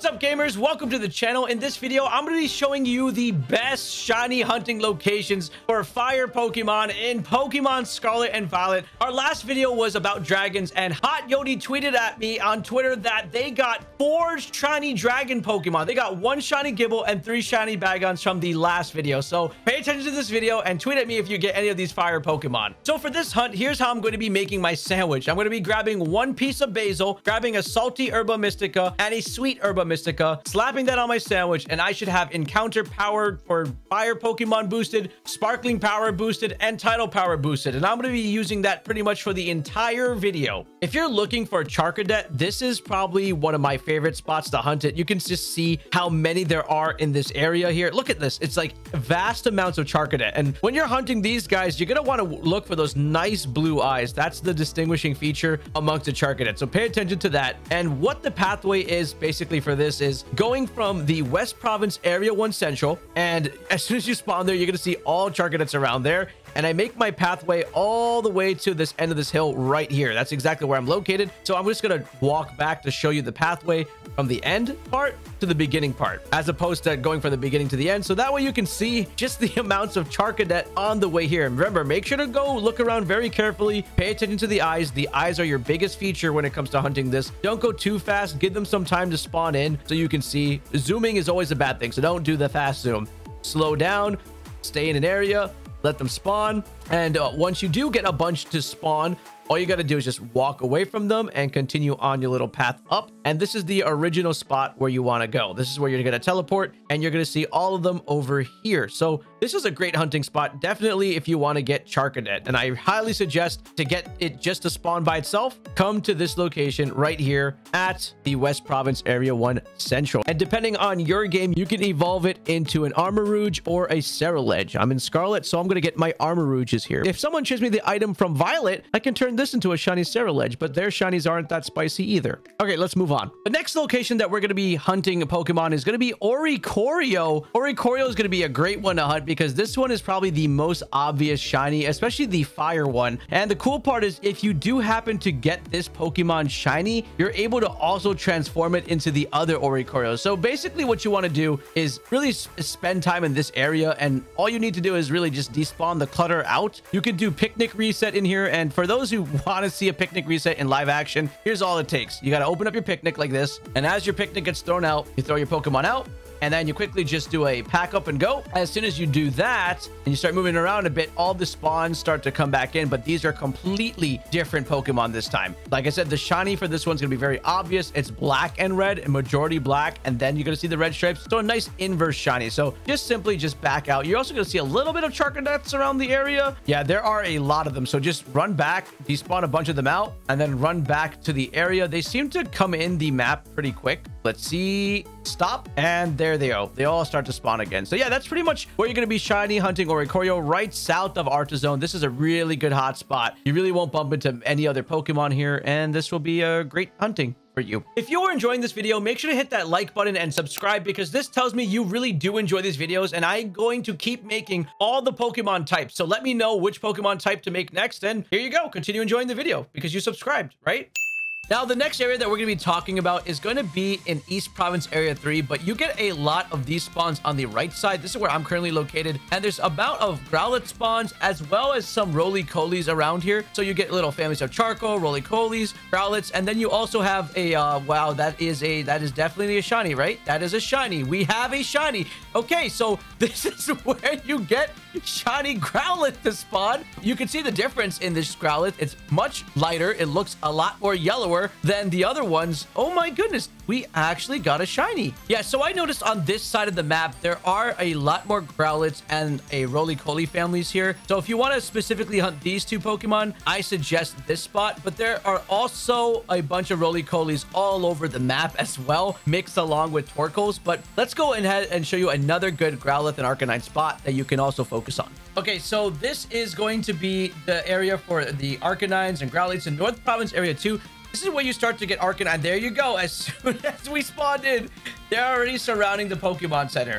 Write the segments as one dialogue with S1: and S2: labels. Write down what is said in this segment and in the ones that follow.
S1: What's up, gamers? Welcome to the channel. In this video, I'm going to be showing you the best shiny hunting locations for fire Pokemon in Pokemon Scarlet and Violet. Our last video was about dragons, and Hot Yodi tweeted at me on Twitter that they got 4 shiny dragon Pokemon. They got 1 shiny Gibble and 3 shiny Bagons from the last video. So pay attention to this video and tweet at me if you get any of these fire Pokemon. So for this hunt, here's how I'm going to be making my sandwich. I'm going to be grabbing 1 piece of basil, grabbing a salty Herba Mystica and a sweet Herba Mystica, slapping that on my sandwich, and I should have encounter power for fire Pokemon boosted, sparkling power boosted, and tidal power boosted. And I'm going to be using that pretty much for the entire video. If you're looking for a Charcadet, this is probably one of my favorite spots to hunt it. You can just see how many there are in this area here. Look at this. It's like vast amounts of Charcadet. And when you're hunting these guys, you're going to want to look for those nice blue eyes. That's the distinguishing feature amongst the Charcadet. So pay attention to that. And what the pathway is basically for this is going from the West Province Area 1 Central, and as soon as you spawn there, you're going to see all Charcadets around there. And I make my pathway all the way to this end of this hill right here. That's exactly where I'm located. So I'm just going to walk back to show you the pathway from the end part to the beginning part, as opposed to going from the beginning to the end. So that way you can see just the amounts of Charcadet on the way here. And remember, make sure to go look around very carefully. Pay attention to the eyes. The eyes are your biggest feature when it comes to hunting this. Don't go too fast. Give them some time to spawn in so you can see. Zooming is always a bad thing, so don't do the fast zoom. Slow down, stay in an area, let them spawn, and once you do get a bunch to spawn, all you got to do is just walk away from them and continue on your little path up. And this is the original spot where you want to go. This is where you're going to teleport, and you're going to see all of them over here. So this is a great hunting spot, definitely if you want to get Charcadet. And I highly suggest, to get it just to spawn by itself, come to this location right here at the West Province Area 1 Central. And depending on your game, you can evolve it into an Armarouge or a Ceruledge. I'm in Scarlet, so I'm going to get my Armarouges here. If someone gives me the item from Violet, I can turn this into a shiny Ceruledge, but their shinies aren't that spicy either. Okay, let's move on. The next location that we're going to be hunting a Pokemon is going to be Oricorio. Oricorio is going to be a great one to hunt because this one is probably the most obvious shiny, especially the fire one. And the cool part is, if you do happen to get this Pokemon shiny, you're able to also transform it into the other Oricorio. So basically what you want to do is really spend time in this area, and all you need to do is really just despawn the clutter out. You can do picnic reset in here, and for those who want to see a picnic reset in live action, here's all it takes. You got to open up your picnic like this, and as your picnic gets thrown out, you throw your Pokemon out, and then you quickly just do a pack up and go. As soon as you do that and you start moving around a bit, all the spawns start to come back in, but these are completely different Pokemon this time. Like I said, the shiny for this one's gonna be very obvious. It's black and red, and majority black, and then you're gonna see the red stripes. So a nice inverse shiny. So just back out. You're also gonna see a little bit of Charcadets around the area. Yeah, there are a lot of them. So just run back, despawn a bunch of them out, and then run back to the area. They seem to come in the map pretty quick. Let's see. Stop, and there they go. They all start to spawn again. So yeah, that's pretty much where you're going to be shiny hunting Oricorio, right south of Artazone. This is a really good hot spot. You really won't bump into any other Pokemon here, and this will be a great hunting for you. If you are enjoying this video, make sure to hit that like button and subscribe, because this tells me you really do enjoy these videos, and I'm going to keep making all the Pokemon types. So let me know which Pokemon type to make next, and here you go. Continue enjoying the video because you subscribed, right? Now, the next area that we're going to be talking about is going to be in East Province Area 3, but you get a lot of these spawns on the right side. This is where I'm currently located, and there's a amount of Growlithe spawns as well as some Rolycolys around here. So you get little families of Charcoal, Rolycolys, Growlithes, and then you also have a, wow, that is definitely a shiny, right? That is a shiny. We have a shiny. Okay, so this is where you get shiny Growlithe to spawn. You can see the difference in this Growlithe. It's much lighter. It looks a lot more yellower than the other ones. Oh my goodness, we actually got a shiny. Yeah, so I noticed on this side of the map, there are a lot more Growlithes and a Rolycoly families here. So if you want to specifically hunt these 2 Pokemon, I suggest this spot. But there are also a bunch of Rolycolys all over the map as well, mixed along with Torkoals. But let's go ahead and show you another good Growlithe and Arcanine spot that you can also focus on. Okay, so this is going to be the area for the Arcanines and Growlithes in North Province Area 2. This is where you start to get Arcanine. There you go. As soon as we spawned in, they're already surrounding the Pokemon Center.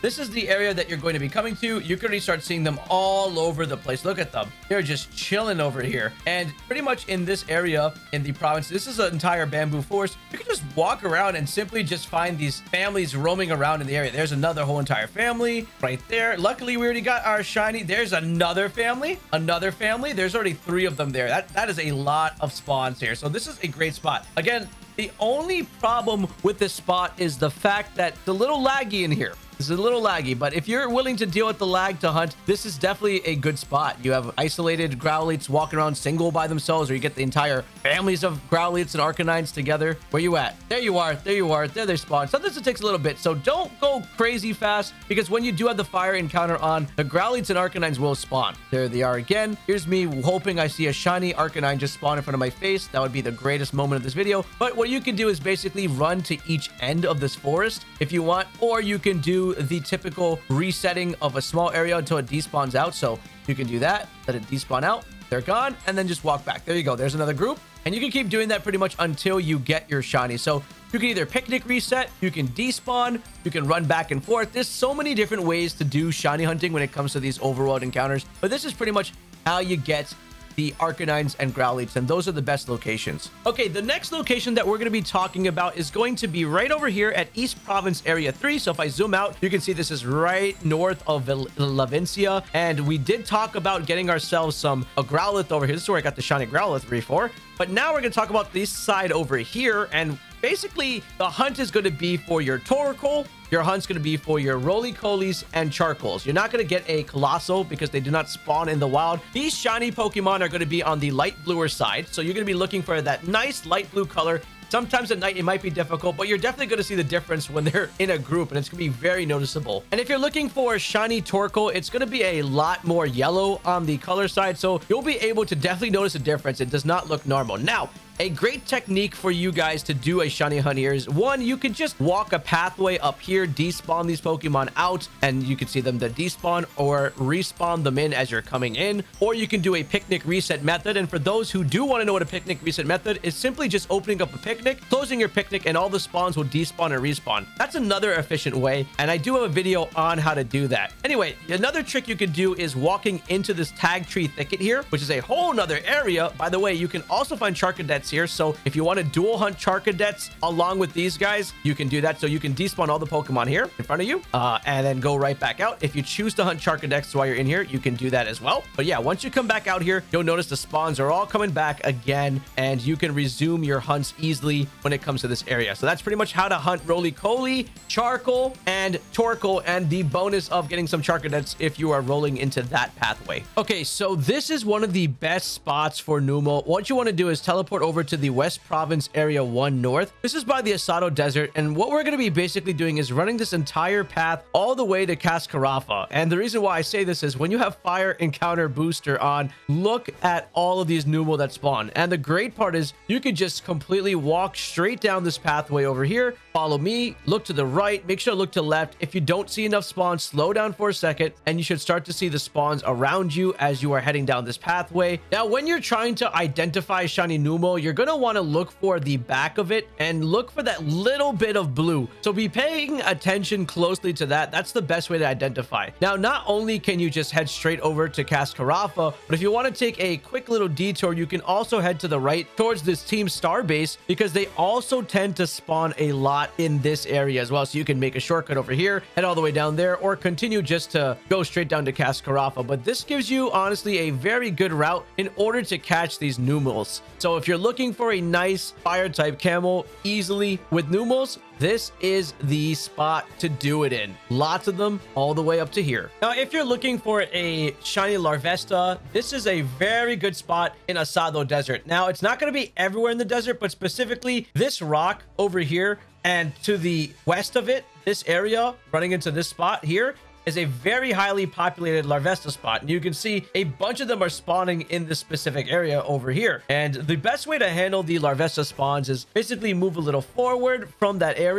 S1: this is the area that you're going to be coming to. You can already start seeing them all over the place. Look at them. They're just chilling over here. And pretty much in this area in the province, this is an entire bamboo forest. You can just walk around and simply just find these families roaming around in the area. There's another whole entire family right there. Luckily, we already got our shiny. There's another family. Another family. There's already 3 of them there. That is a lot of spawns here. So this is a great spot. Again, the only problem with this spot is the fact that it's a little laggy in here. It's a little laggy, but if you're willing to deal with the lag to hunt, this is definitely a good spot. You have isolated Growlithe's walking around single by themselves, or you get the entire families of Growlithe's and Arcanines together. Where you at? There you are. There you are. There they spawn. Sometimes it takes a little bit, so don't go crazy fast, because when you do have the fire encounter on, the Growlithe's and Arcanines will spawn. There they are again. Here's me hoping I see a shiny Arcanine just spawn in front of my face. That would be the greatest moment of this video. But what you can do is basically run to each end of this forest if you want, or you can do the typical resetting of a small area until it despawns out. So you can do that, let it despawn out, they're gone, and then just walk back. There you go. There's another group, and you can keep doing that pretty much until you get your shiny. So you can either picnic reset, you can despawn, you can run back and forth. There's so many different ways to do shiny hunting when it comes to these overworld encounters, but this is pretty much how you get the Arcanines and Growlithe's, and those are the best locations. Okay, the next location that we're going to be talking about is going to be right over here at East Province Area 3. So if I zoom out, you can see this is right north of Lavencia, and we did talk about getting ourselves a Growlithe over here. This is where I got the shiny Growlithe before, but now we're going to talk about this side over here, and basically the hunt is going to be for your Torkoal. Your hunt's going to be for your Rolycolys and Charcoals. You're not going to get a Colossal because they do not spawn in the wild. These shiny Pokemon are going to be on the light bluer side. So you're going to be looking for that nice light blue color. Sometimes at night it might be difficult, but you're definitely going to see the difference when they're in a group, and it's going to be very noticeable. And if you're looking for a shiny Torkoal, it's going to be a lot more yellow on the color side, so you'll be able to definitely notice a difference. It does not look normal. Now, a great technique for you guys to do a shiny hunt here is, one, you could just walk a pathway up here, despawn these Pokemon out, and you can see them to despawn or respawn them in as you're coming in, or you can do a picnic reset method. And for those who do want to know what a picnic reset method is, simply just opening up a picnic, closing your picnic, and all the spawns will despawn and respawn. That's another efficient way, and I do have a video on how to do that. Anyway, another trick you could do is walking into this tag tree thicket here, which is a whole nother area. By the way, you can also find Charcadets here, so if you want to dual hunt Charcadets along with these guys, you can do that. So you can despawn all the Pokemon here in front of you, and then go right back out. If you choose to hunt Charcadets while you're in here, you can do that as well. But yeah, once you come back out here, you'll notice the spawns are all coming back again, and you can resume your hunts easily when it comes to this area. So that's pretty much how to hunt Rolycoly, Charcoal, and Torkoal, and the bonus of getting some Charcadets if you are rolling into that pathway. Okay, so this is one of the best spots for Numel. What you want to do is teleport over to the West Province Area 1 North. This is by the Asado Desert, and what we're going to be basically doing is running this entire path all the way to Cascarafa. And the reason why I say this is when you have Fire Encounter Booster on, look at all of these Numel that spawn. And the great part is you could just completely walk straight down this pathway over here, follow me, look to the right, make sure to look to the left. If you don't see enough spawns, slow down for a second, and you should start to see the spawns around you as you are heading down this pathway. Now, when you're trying to identify shiny Numel, you're going to want to look for the back of it and look for that little bit of blue. So be paying attention closely to that. That's the best way to identify. Now, not only can you just head straight over to Cascarafa, but if you want to take a quick little detour, you can also head to the right towards this Team Star base, because they also tend to spawn a lot in this area as well. So you can make a shortcut over here, head all the way down there, or continue just to go straight down to Cascarafa. But this gives you honestly a very good route in order to catch these Numels. So if you're looking for a nice fire type camel easily with Numels, this is the spot to do it in. Lots of them all the way up to here. Now, if you're looking for a shiny Larvesta, this is a very good spot in Asado Desert. Now, it's not going to be everywhere in the desert, but specifically this rock over here and to the west of it, this area running into this spot here is a very highly populated Larvesta spot. And you can see a bunch of them are spawning in this specific area over here. And the best way to handle the Larvesta spawns is basically move a little forward from that area,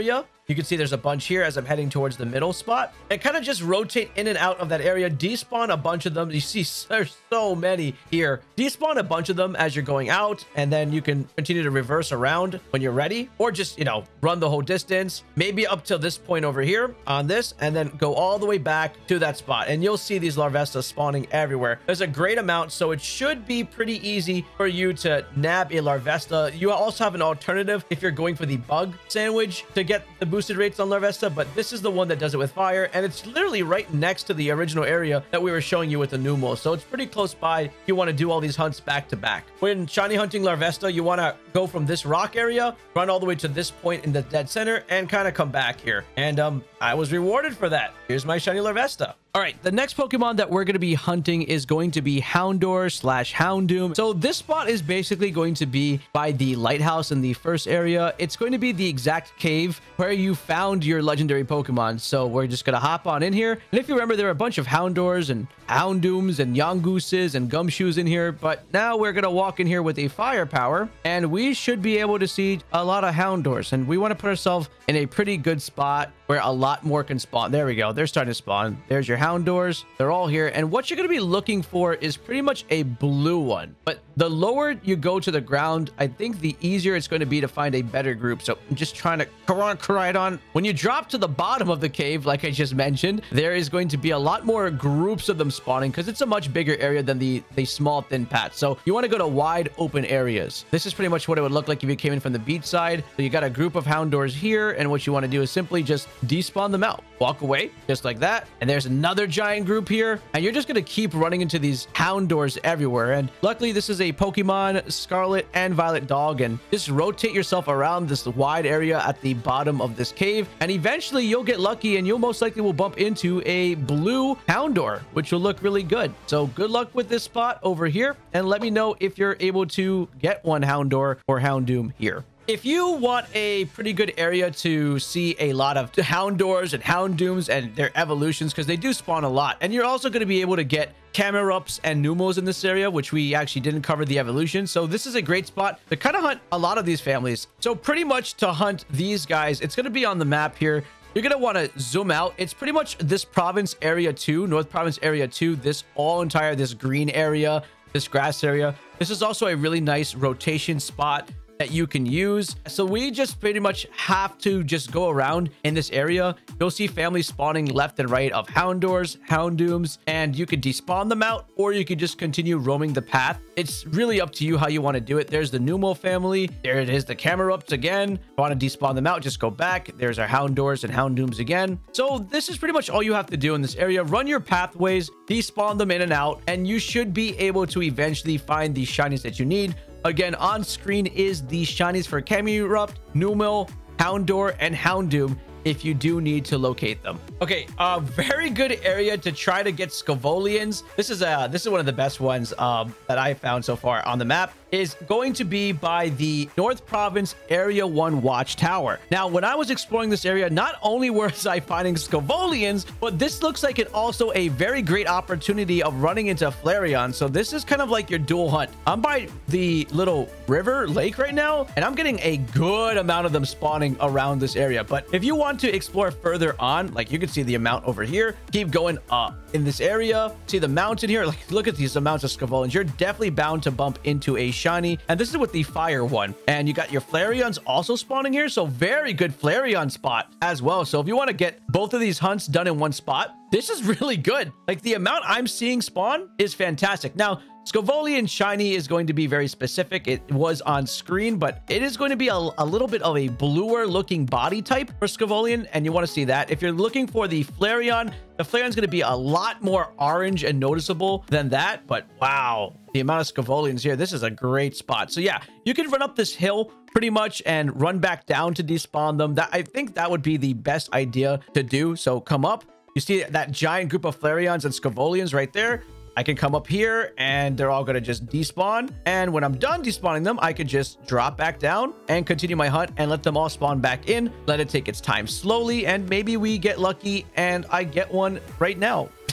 S1: You can see there's a bunch here as I'm heading towards the middle spot, and kind of just rotate in and out of that area. Despawn a bunch of them. You see there's so many here. Despawn a bunch of them as you're going out, and then you can continue to reverse around when you're ready, or just, you know, run the whole distance, maybe up till this point over here on this, and then go all the way back to that spot. And you'll see these Larvesta spawning everywhere. There's a great amount, so it should be pretty easy for you to nab a Larvesta. You also have an alternative if you're going for the bug sandwich to get the boosted rates on Larvesta, but this is the one that does it with fire, and it's literally right next to the original area that we were showing you with the Numel, so it's pretty close by. You want to do all these hunts back to back. When shiny hunting Larvesta, you want to go from this rock area, run all the way to this point in the dead center, and kind of come back here. And I was rewarded for that. Here's my shiny Larvesta. All right, the next Pokemon that we're going to be hunting is going to be Houndour / Houndoom. So this spot is basically going to be by the lighthouse in the first area. It's going to be the exact cave where you found your legendary Pokemon. So we're just going to hop on in here. And if you remember, there are a bunch of Houndours and Houndooms and Yongooses and Gumshoes in here. But now we're going to walk in here with a firepower, and we should be able to see a lot of Houndours. And we want to put ourselves in a pretty good spot where a lot more can spawn. There we go. They're starting to spawn. There's your Houndours. They're all here. And what you're going to be looking for is pretty much a blue one. But the lower you go to the ground, I think the easier it's going to be to find a better group. So I'm just trying to correct on. When you drop to the bottom of the cave, like I just mentioned, there is going to be a lot more groups of them spawning because it's a much bigger area than the small thin patch. So you want to go to wide open areas. This is pretty much what it would look like if you came in from the beach side. So you got a group of Houndours here, and what you want to do is simply just despawn them out. Walk away just like that. And there's another giant group here, and you're just going to keep running into these Houndours everywhere. And luckily this is a Pokemon Scarlet and Violet dog, and just rotate yourself around this wide area at the bottom of this cave, and eventually you'll get lucky and you'll most likely will bump into a blue Houndour, which will look really good. So good luck with this spot over here, and let me know if you're able to get one Houndour or Houndoom here. If you want a pretty good area to see a lot of Houndours and Houndooms and their evolutions, because they do spawn a lot, and you're also going to be able to get Camerupts and Numels in this area, which we actually didn't cover the evolution. So this is a great spot to kind of hunt a lot of these families. So pretty much to hunt these guys, it's going to be on the map here. You're going to want to zoom out. It's pretty much this province area 2, North Province area 2, this green area, this grass area. This is also a really nice rotation spot that you can use. So we just pretty much have to just go around in this area. You'll see families spawning left and right of Houndours, Houndooms, and you could despawn them out, or you could just continue roaming the path. It's really up to you how you want to do it. There's the Numel family. There it is, the Camerupts again. If you want to despawn them out, just go back. There's our Houndours and Houndooms again. So this is pretty much all you have to do in this area. Run your pathways, despawn them in and out, and you should be able to eventually find the shinies that you need. Again, on screen is the shinies for Camerupt, Numel, Houndour, and Houndoom if you do need to locate them. Okay, a very good area to try to get Scovillains. This is one of the best ones that I found so far on the map. Is going to be by the North Province Area 1 Watchtower. Now, when I was exploring this area, not only was I finding Scovillains, but this looks like it also a very great opportunity of running into Flareon. So this is kind of like your dual hunt. I'm by the little lake right now, and I'm getting a good amount of them spawning around this area. But if you want to explore further on, like you can see the amount over here, keep going up in this area, see the mountain here, like look at these amounts of Scovillains. You're definitely bound to bump into a shiny, and this is with the fire one. And you got your Flareons also spawning here, so very good Flareon spot as well. So if you want to get both of these hunts done in one spot, this is really good. Like the amount I'm seeing spawn is fantastic. Now, Scovillain shiny is going to be very specific. It was on screen, but it is going to be a little bit of a bluer looking body type for Scovillain, and you want to see that. If you're looking for the Flareon is going to be a lot more orange and noticeable than that. But wow, the amount of Scovillains here, this is a great spot. So yeah, you can run up this hill pretty much and run back down to despawn them. I think that would be the best idea to do. So come up. You see that giant group of Flareons and Scovillains right there. I can come up here and they're all going to just despawn. And when I'm done despawning them, I could just drop back down and continue my hunt and let them all spawn back in. Let it take its time slowly. And maybe we get lucky and I get one right now.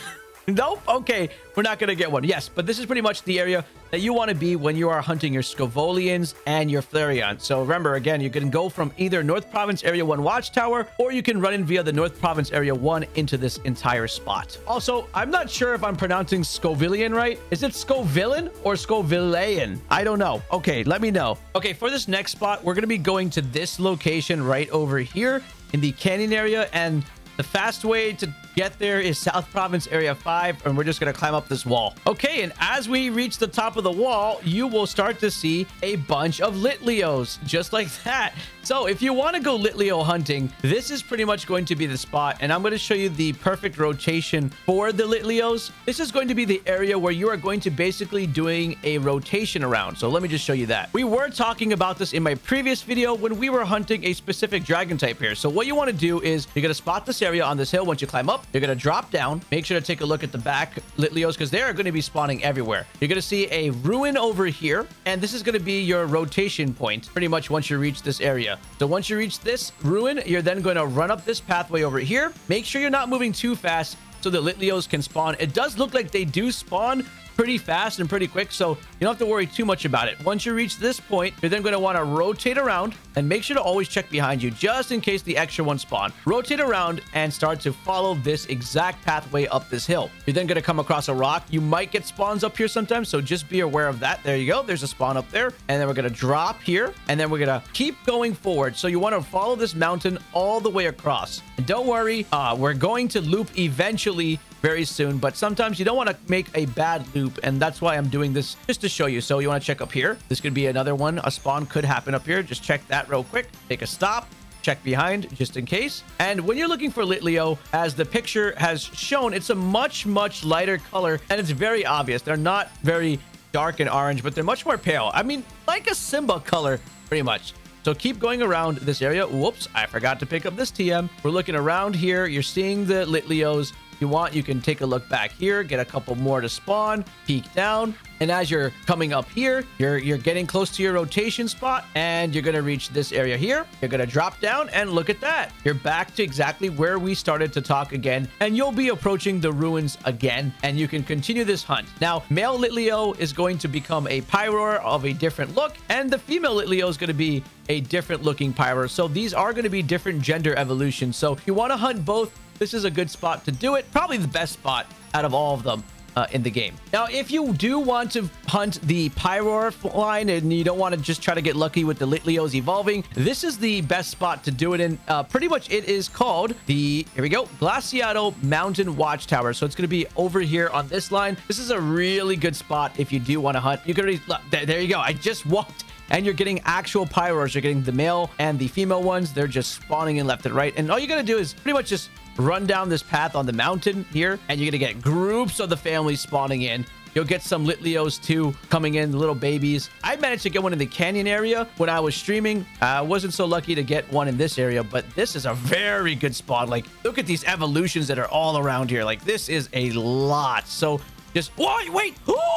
S1: Nope. Okay, we're not gonna get one. Yes, but this is pretty much the area that you want to be when you are hunting your Scovillians and your Flareon. So remember, again, you can go from either North Province Area 1 Watchtower, or you can run in via the North Province Area 1 into this entire spot. Also, I'm not sure if I'm pronouncing Scovillain right. Is it Scovillain or Scovillain? I don't know. Okay, let me know. Okay, for this next spot, we're going to be going to this location right over here in the canyon area, and the fast way to get there is South Province Area 5, and we're just going to climb up this wall. Okay, and as we reach the top of the wall, you will start to see a bunch of Litleos, just like that. So if you want to go Litleo hunting, this is pretty much going to be the spot, and I'm going to show you the perfect rotation for the Litleos. This is going to be the area where you are going to basically doing a rotation around. So let me just show you that. We were talking about this in my previous video when we were hunting a specific dragon type here. So what you want to do is you're going to spot this area on this hill. Once you climb up, you're going to drop down. Make sure to take a look at the back Litleos, because they are going to be spawning everywhere. You're going to see a ruin over here, and this is going to be your rotation point pretty much once you reach this area. So once you reach this ruin, you're then going to run up this pathway over here. Make sure you're not moving too fast so the Litleos can spawn. It does look like they do spawn pretty fast and pretty quick, so you don't have to worry too much about it. Once you reach this point, you're then going to want to rotate around, and make sure to always check behind you just in case the extra one spawn. Rotate around and start to follow this exact pathway up this hill. You're then going to come across a rock. You might get spawns up here sometimes, so just be aware of that. There you go. There's a spawn up there, and then we're going to drop here, and then we're going to keep going forward. So you want to follow this mountain all the way across. And don't worry, we're going to loop eventually very soon, but sometimes you don't want to make a bad loop, and that's why I'm doing this just to show you. So you want to check up here. This could be another one. A spawn could happen up here. Just check that real quick. Take a stop. Check behind just in case. And when you're looking for Litleo, as the picture has shown, it's a much lighter color, and it's very obvious. They're not very dark and orange, but they're much more pale. I mean, like a Simba color, pretty much. So keep going around this area. Whoops, I forgot to pick up this TM. We're looking around here. You're seeing the Litleos. You can take a look back here, get a couple more to spawn, peek down, and as you're coming up here, you're getting close to your rotation spot, and you're going to reach this area here. You're going to drop down, and look at that. You're back to exactly where we started to talk again, and you'll be approaching the ruins again, and you can continue this hunt. Now, male Litleo is going to become a Pyroar of a different look, and the female Litleo is going to be a different looking Pyroar. So these are going to be different gender evolutions. So if you want to hunt both, this is a good spot to do it. Probably the best spot out of all of them in the game. Now, if you do want to hunt the Pyroar line and you don't want to just try to get lucky with the Litleos evolving, this is the best spot to do it in. Pretty much it is called the, here we go, Glaciado Mountain Watchtower. So it's going to be over here on this line. This is a really good spot if you do want to hunt. You can already, there you go. I just walked, and you're getting actual Pyroars. You're getting the male and the female ones. They're just spawning in left and right. And all you got to do is pretty much just run down this path on the mountain here, and you're going to get groups of the family spawning in. You'll get some Litleos too coming in, the little babies. I managed to get one in the canyon area when I was streaming. I wasn't so lucky to get one in this area, but this is a very good spot. Like, look at these evolutions that are all around here. Like, this is a lot. So just wait.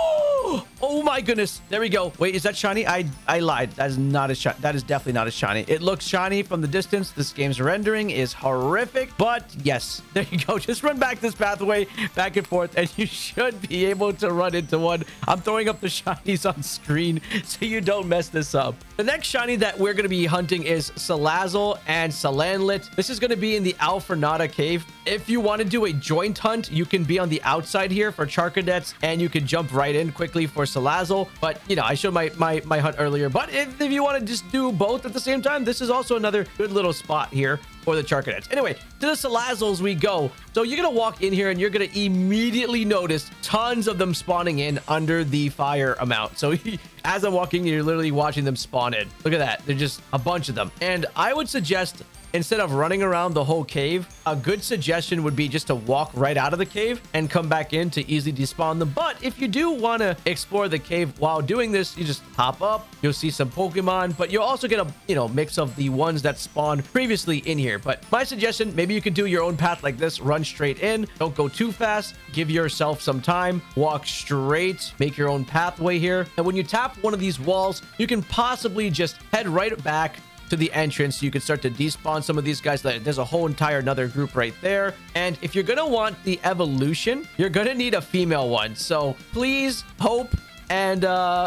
S1: Oh my goodness. There we go. Wait, is that shiny? I lied. That is not as shiny. That is definitely not as shiny. It looks shiny from the distance. This game's rendering is horrific, but yes, there you go. Just run back this pathway back and forth, and you should be able to run into one. I'm throwing up the shinies on screen so you don't mess this up. The next shiny that we're going to be hunting is Salazzle and Salandit. This is going to be in the Alfornata cave. If you want to do a joint hunt, you can be on the outside here for Charcadets, and you can jump right in quickly for Salazzle. But, you know, I showed my hunt earlier. But if you want to just do both at the same time, this is also another good little spot here for the Charcadets. Anyway, to the Salazzles we go. So you're going to walk in here, and you're going to immediately notice tons of them spawning in under the fire amount. So as I'm walking, you're literally watching them spawn in. Look at that. They're just a bunch of them. And I would suggest, instead of running around the whole cave, a good suggestion would be just to walk right out of the cave and come back in to easily despawn them. But if you do want to explore the cave while doing this, you just hop up, you'll see some Pokemon, but you'll also get a, you know, mix of the ones that spawned previously in here. But my suggestion, maybe you could do your own path like this, run straight in, don't go too fast, give yourself some time, walk straight, make your own pathway here. And when you tap one of these walls, you can possibly just head right back to the entrance. You can start to despawn some of these guys. There's a whole entire another group right there. And if you're going to want the evolution, you're going to need a female one. So please hope and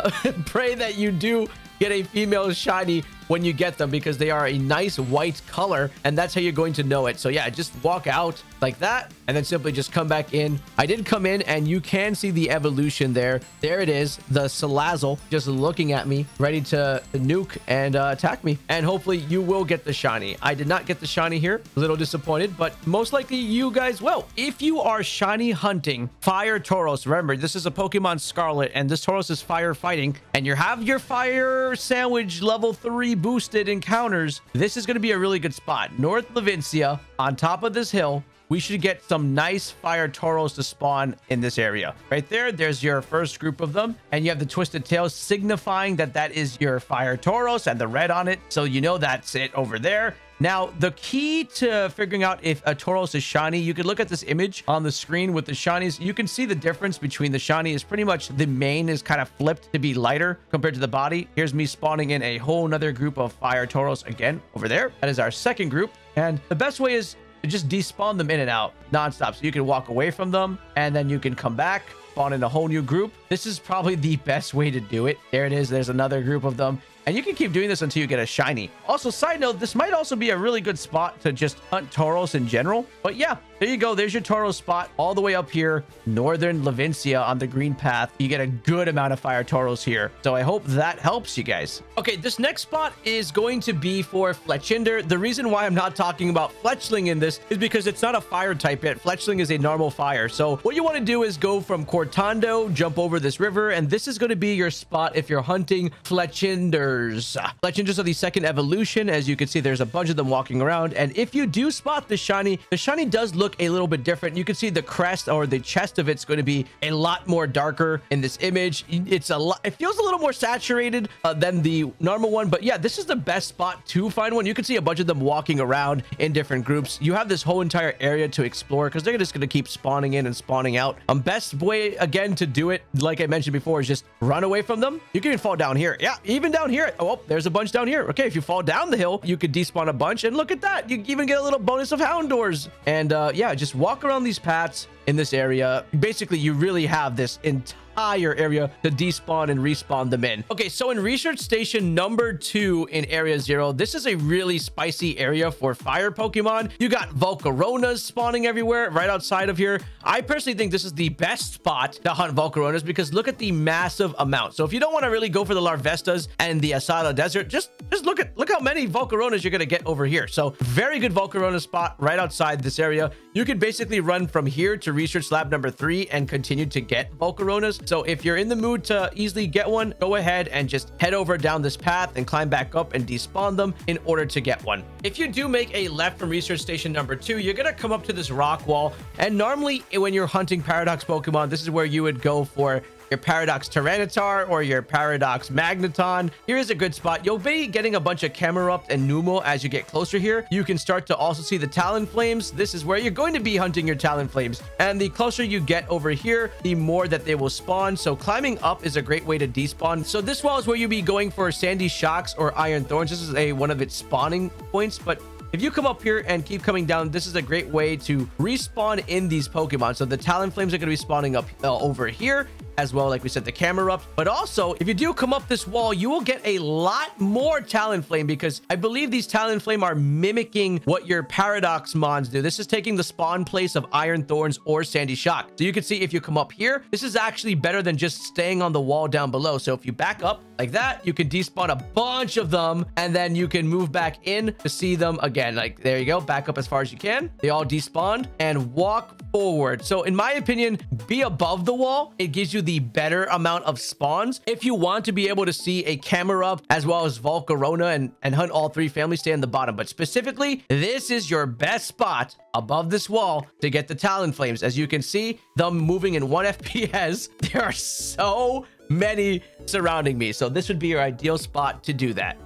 S1: pray that you do get a female shiny when you get them, because they are a nice white color, and that's how you're going to know it. So yeah, just walk out like that and then simply just come back in. I did come in and you can see the evolution there. There it is, the Salazzle just looking at me, ready to nuke and attack me. And hopefully you will get the shiny. I did not get the shiny here, a little disappointed, but most likely you guys will. If you are shiny hunting fire Tauros, remember this is a Pokemon Scarlet and this Tauros is fire fighting, and you have your fire sandwich level 3 boosted encounters, this is going to be a really good spot. North Levincia, on top of this hill, we should get some nice fire Tauros to spawn in this area. Right there, there's your first group of them, and you have the twisted tail signifying that that is your fire Tauros and the red on it, so you know that's it over there. Now, the key to figuring out if a Tauros is shiny, you can look at this image on the screen with the shinies. You can see the difference between the shiny is pretty much the mane is kind of flipped to be lighter compared to the body. Here's me spawning in a whole nother group of fire Tauros again over there. That is our second group. And the best way is to just despawn them in and out nonstop. So you can walk away from them and then you can come back, spawn in a whole new group. This is probably the best way to do it. There it is. There's another group of them. And you can keep doing this until you get a shiny. Also, side note, this might also be a really good spot to just hunt Tauros in general. But yeah, there you go. There's your Tauros spot all the way up here. Northern Levincia on the green path. You get a good amount of fire Tauros here. So I hope that helps you guys. Okay, this next spot is going to be for Fletchinder. The reason why I'm not talking about Fletchling in this is because it's not a fire type yet. Fletchling is a normal fire. So what you want to do is go from Cortando, jump over this river, and this is going to be your spot if you're hunting Fletchinder. Fletchinders are the second evolution. As you can see, there's a bunch of them walking around, and if you do spot the shiny does look a little bit different. You can see the crest or the chest of it's going to be a lot more darker in this image. It feels a little more saturated than the normal one, but yeah, this is the best spot to find one. You can see a bunch of them walking around in different groups. You have this whole entire area to explore because they're just going to keep spawning in and spawning out. Best way again to do it, like I mentioned before, is just run away from them. You can even fall down here. Yeah, even down here. Oh, there's a bunch down here. Okay, if you fall down the hill, you could despawn a bunch, and look at that. You even get a little bonus of Houndours. And yeah, just walk around these paths in this area. Basically, you really have this entire area to despawn and respawn them in. Okay, so in research station number 2 in area 0, this is a really spicy area for fire Pokemon. You got Volcaronas spawning everywhere right outside of here. I personally think this is the best spot to hunt Volcaronas because look at the massive amount. So if you don't want to really go for the Larvestas and the Asada Desert, just look how many Volcaronas you're going to get over here. So very good Volcarona spot right outside this area. You could basically run from here to research lab number 3 and continue to get Volcaronas. So if you're in the mood to easily get one, go ahead and just head over down this path and climb back up and despawn them in order to get one. If you do make a left from research station number 2, you're going to come up to this rock wall. And normally when you're hunting Paradox Pokemon, this is where you would go for your Paradox Tyranitar or your Paradox Magneton. Here is a good spot. You'll be getting a bunch of Camerupt and Numel as you get closer here. You can start to also see the Talonflames. This is where you're going to be hunting your Talonflames. And the closer you get over here, the more that they will spawn. So climbing up is a great way to despawn. So this wall is where you'll be going for Sandy Shocks or Iron Thorns. This is one of its spawning points, but if you come up here and keep coming down, this is a great way to respawn in these Pokemon. So the Talonflames are going to be spawning up over here as well, like we said, the Camerupt. But also, if you do come up this wall, you will get a lot more Talonflame because I believe these Talonflame are mimicking what your Paradox Mons do. This is taking the spawn place of Iron Thorns or Sandy Shock. So you can see if you come up here, this is actually better than just staying on the wall down below. So if you back up like that, you can despawn a bunch of them and then you can move back in to see them again. Like there you go, back up as far as you can. They all despawned and walk forward. So in my opinion, be above the wall. It gives you the better amount of spawns. If you want to be able to see a Camerupt as well as Volcarona and hunt all 3 families, stay in the bottom. But specifically, this is your best spot above this wall to get the Talonflames. As you can see, them moving in 1 FPS. There are so many surrounding me. So this would be your ideal spot to do that.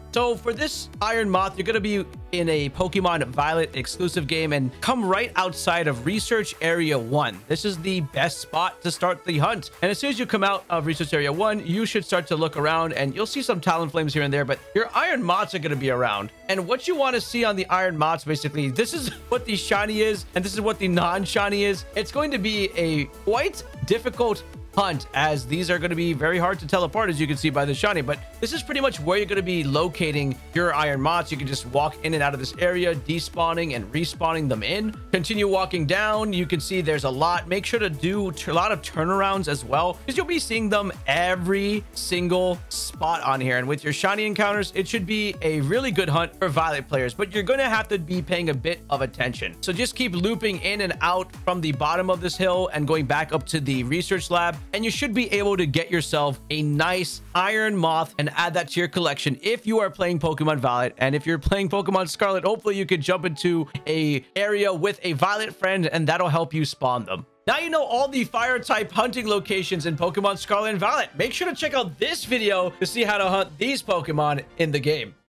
S1: So for this Iron Moth, you're going to be in a Pokemon Violet exclusive game and come right outside of Research Area 1. This is the best spot to start the hunt. And as soon as you come out of Research Area 1, you should start to look around and you'll see some Talonflames here and there, but your Iron Moths are going to be around. And what you want to see on the Iron Moths, basically, this is what the shiny is and this is what the non-shiny is. It's going to be a quite difficult hunt, as these are going to be very hard to tell apart, as you can see by the shiny, but this is pretty much where you're going to be locating your Iron Moths. You can just walk in and out of this area, despawning and respawning them in. Continue walking down. You can see there's a lot. Make sure to do a lot of turnarounds as well, because you'll be seeing them every single spot on here. And with your shiny encounters, it should be a really good hunt for Violet players, but you're going to have to be paying a bit of attention. So just keep looping in and out from the bottom of this hill and going back up to the research lab, and you should be able to get yourself a nice Iron Moth and add that to your collection if you are playing Pokemon Violet. And if you're playing Pokemon Scarlet, hopefully you could jump into a area with a Violet friend and that'll help you spawn them. Now you know all the fire type hunting locations in Pokemon Scarlet and Violet. Make sure to check out this video to see how to hunt these Pokemon in the game.